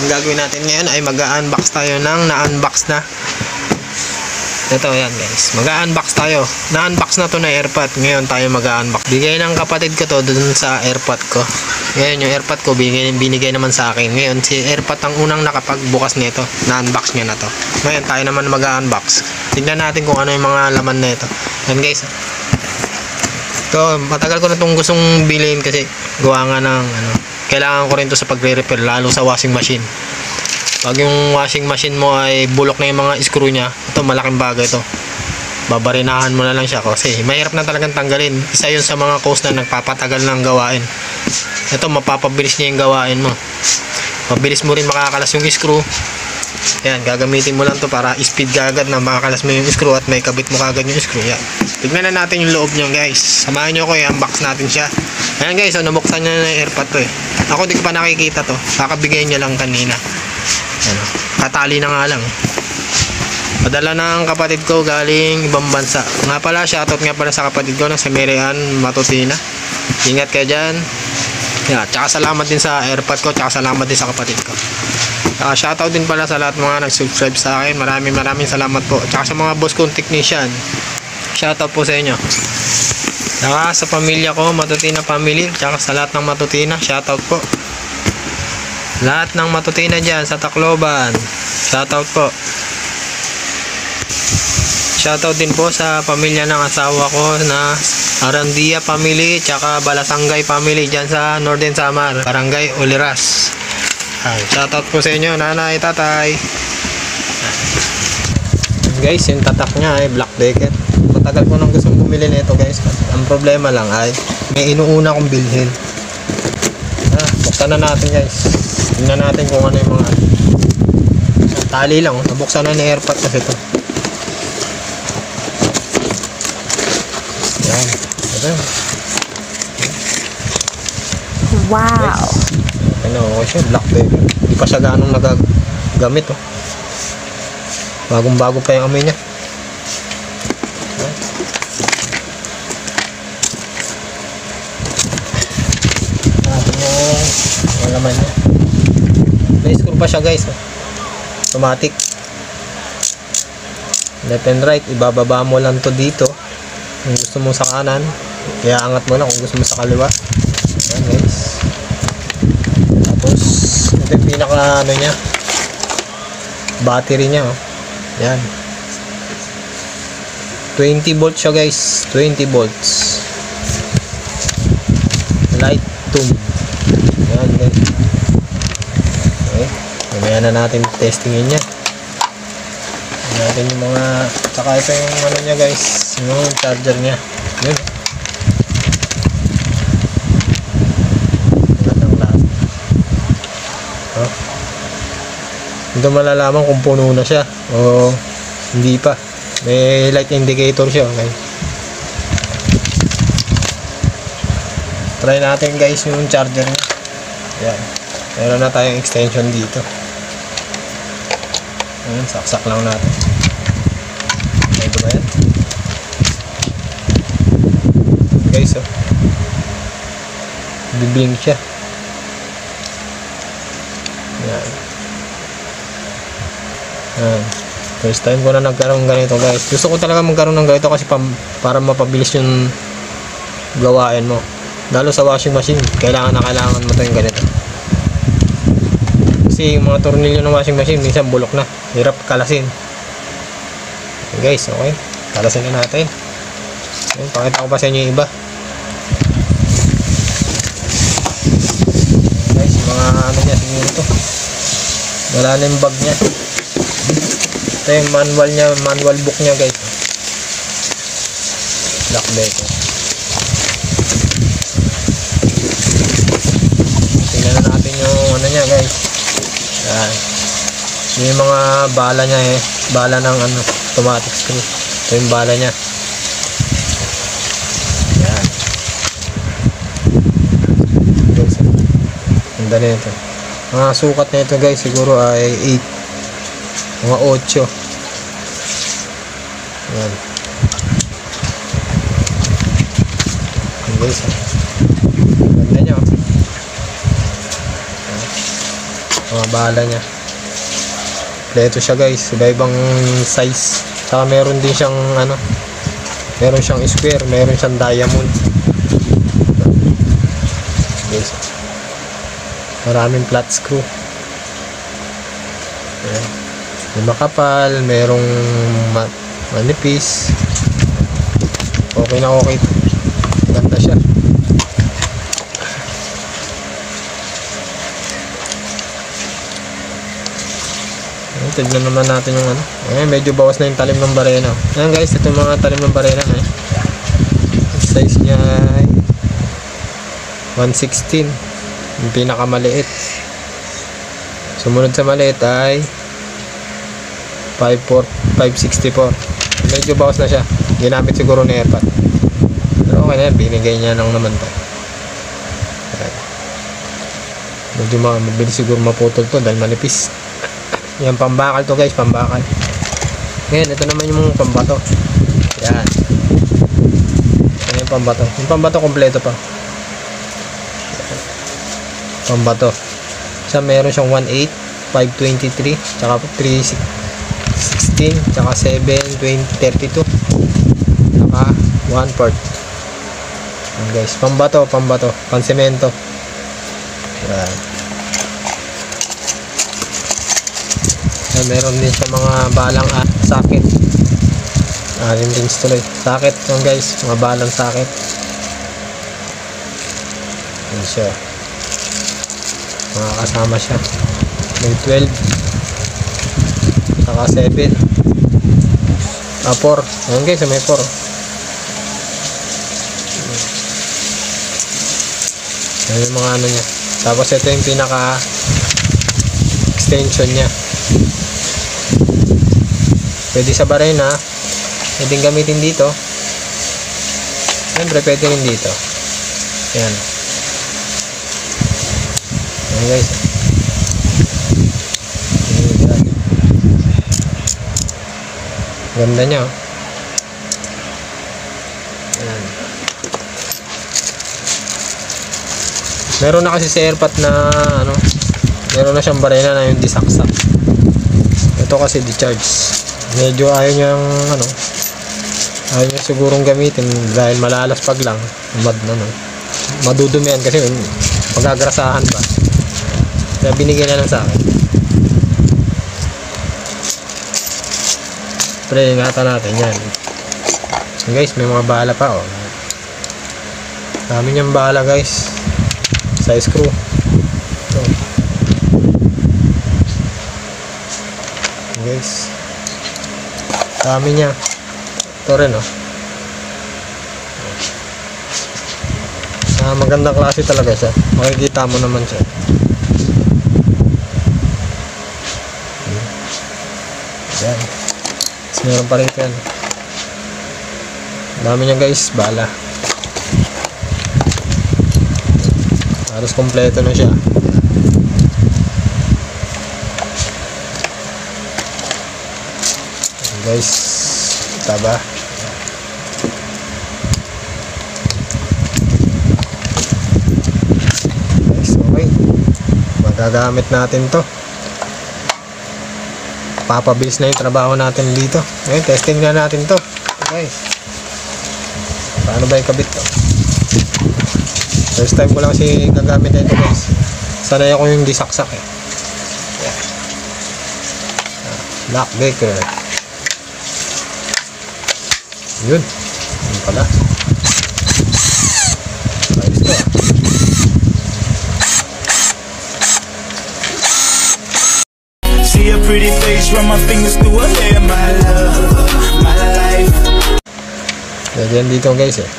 gagawin natin ngayon ay mag-unbox tayo ng na-unbox na. Ito, yan guys. Mag-unbox tayo. Na-unbox na to na AirPod. Ngayon tayo mag-unbox. Bigay ng kapatid ko to dun sa AirPod ko. Ngayon yung AirPod ko binigay naman sa akin. Ngayon si AirPod ang unang nakapagbukas nito. Na-unbox niya na to. Ngayon tayo naman mag-unbox. Tignan natin kung ano yung mga laman na ito. Yan guys. Ito, matagal ko na itong gustong bilhin kasi gawa nga ng kailangan ko rin to sa pagre-repair, lalo sa washing machine. Pag yung washing machine mo ay bulok na yung mga screw nya, ito malaking bagay ito. Babarinahan mo na lang siya kasi mahirap na talagang tanggalin. Isa yun sa mga cause na nagpapatagal ng gawain. Ito mapapabilis niya yung gawain mo. Mabilis mo rin makakalas yung screw. Yan, gagamitin mo lang to para speed kagad na makakalas mo yung screw at may kabit mo kagad yung screw. Yan. Tignan na natin yung loob niya guys. Samahan nyo ko, i-unbox natin siya. Ayan guys, nabuksan niya na yung AirPod to eh. Ako di ko pa nakikita to. Kakabigay niya lang kanina. Ano, katali na nga lang. Padala ng kapatid ko galing ibang bansa. Nga pala, shoutout nga pala sa kapatid ko ng Samarian Matutina. Ingat ka dyan. Yeah, tsaka salamat din sa AirPod ko, tsaka salamat din sa kapatid ko. Shoutout din pala sa lahat mga nag-subscribe sa akin. Maraming salamat po. Tsaka sa mga boss kong technician, shoutout po sa inyo. Tsaka sa pamilya ko, Matutina family, tsaka sa lahat ng Matutina, shoutout po. Lahat ng Matutina dyan sa Tacloban, shoutout po. Shoutout din po sa pamilya ng asawa ko na Arandia family, tsaka Balasanggay family dyan sa Northern Samar, Barangay Oliras. Shoutout po sa inyo, nanay, tatay. Guys, yung tatak nya ay black decker. Matagal ko nang gustong bumili nito guys. Ang problema lang ay may inuuna kong bilhin. Buksan na natin guys. Tingnan natin kung ano yung mga tali lang. Nabuksan na ni AirPod kasi ito. Yan. Ito. Wow. Ano ko siya, black decker. Hindi pa siya ganong nagagamit oh. Bagong bago pa yung amoy niya. Yung laman niya. May screw pa siya guys. Automatic. Left and right. Ibababa mo lang to dito. Kung gusto mo sa kanan, iaangat mo lang kung gusto mo sa kaliwa. Ayan guys. Tapos ito yung pinaka ano niya, battery niya oh. Yan. 20 volts siya guys. 20 volts. Light tube. Yan guys. Okay. Mamaya na natin testingin niya. Natin yung mga, saka ito yung ano niya guys, yung charger niya. Yun. Magandang lahat. Oh. Hindi malalaman kung puno na siya o hindi pa. May light indicator siya. Okay. Try natin guys yung charger niya. Ayan. Meron na tayong extension dito. Ayan, saksak lang natin. Ito ba yan? Guys, oh. Bibling siya. Ayan. Ayan. First time ko na nagkaroon ng ganito guys. Gusto ko talaga magkaroon ng ganito kasi para mapabilis yung gawain mo. Lalo sa washing machine, kailangan mo ito yung ganito. Kasi yung mga tornilyo ng washing machine minsan bulok na. Hirap kalasin. Okay guys, okay. Kalasin na natin. Ayan, pakita ko pa sa inyo yung iba. Guys, mga ano niya siguro ito. Wala na yung bag niya. Ito yung manual niya, manual book niya guys. Black decker. Tingnan na natin yung ano niya guys. Yan. Yung mga bala niya eh. Bala ng ano, automatic screw. Ito yung bala niya. Yan. Guys, ganda na ito. Mga sukat na ito guys siguro ay 8. Mga 8. Yan. Guys, ganda niya. Mga bala niya. Kompleto siya guys. Iba-ibang size. Saka meron din siyang ano. Meron siyang square. Meron siyang diamond. Guys. Maraming flat screw. Ayan. May makapal. Merong manipis. Okay na okay. Ganda siya. Tignan naman natin yung ano. Ayan, medyo bawas na yung talim ng barena. Ayan guys, ito yung mga talim ng barena. Size niya ay 116. Yung pinakamaliit. Sumunod sa maliit ay 564. Medyo bawas na siya. Ginamit siguro ni airpot. Pero okay na yan. Binigay niya lang naman to. Ayan. Medyo mabilis siguro maputol to dahil manipis. Yan, pambakal to guys, pambakal. Ngayon, ito naman yung pambato. Yan. Yan yung pambato. Yung pambato kompleto pa. Pambato. Isa meron siyang 1.8, 523, tsaka 316, tsaka 7.32, tsaka 1 port. Yan guys, pambato, pansemento. Yan. Meron din siya mga balang socket. Rin rings tuloy. Socket yan guys. Mga balang socket. Yan siya. Mga kasama siya. May 12. Saka 7. 4. Yan guys. May 4. Yan yung mga ano niya. Tapos ito yung pinaka extension niya. Pwede sa barena, pwedeng gamitin dito. Siyempre pwede rin dito. Ayan. Ayan guys. Ayan. Ganda niya. Ayan. Meron na kasi sa airpot na ano, meron na siyang barena na yung disaksak. Ito kasi di-charge. Medyo ayaw niyang ano, ayaw niya sigurong gamitin dahil malalaspag lang, madudumihan kasi magagrasahan ba, kaya binigyan niya lang sa akin. Pero ingatan natin yan. So guys, may mga bala pa oh. Dami niyang bala guys sa screw. So, guys, dami niya. Ito rin oh. Magandang klase talaga siya. Makikita mo naman siya. Yan. Tapos meron pa rin yan. Dami niya guys, bala. Halos kompleto na siya. Guys, taba. Guys, okay. Magagamit natin to. Papabilis na yung trabaho natin dito. Ngayon, testing na natin to. Okay. Paano ba ikabit to? First time ko lang kasi gagamit na ito guys. Sanay ako yung disaksak eh. Yeah. Lock breaker. Yun. Yun pala. Ayos to ah. See a pretty face, run my fingers through her hair, my love, my life. Yan dito guys eh.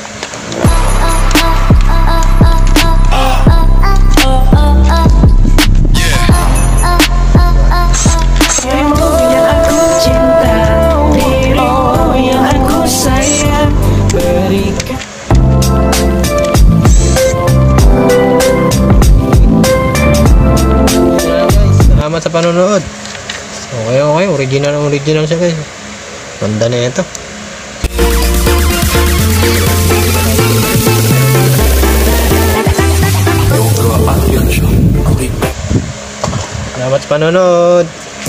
Salamat sa panonood. Okay, original siya guys. Ganda na ito. Yo, pero aparte, yo, panonood.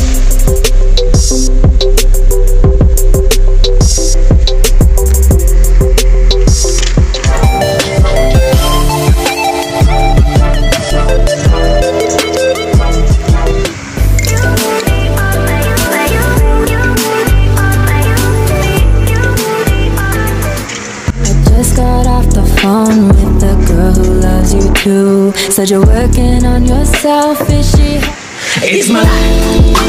Got off the phone with the girl who loves you too. Said you're working on yourself, is she? It's my life.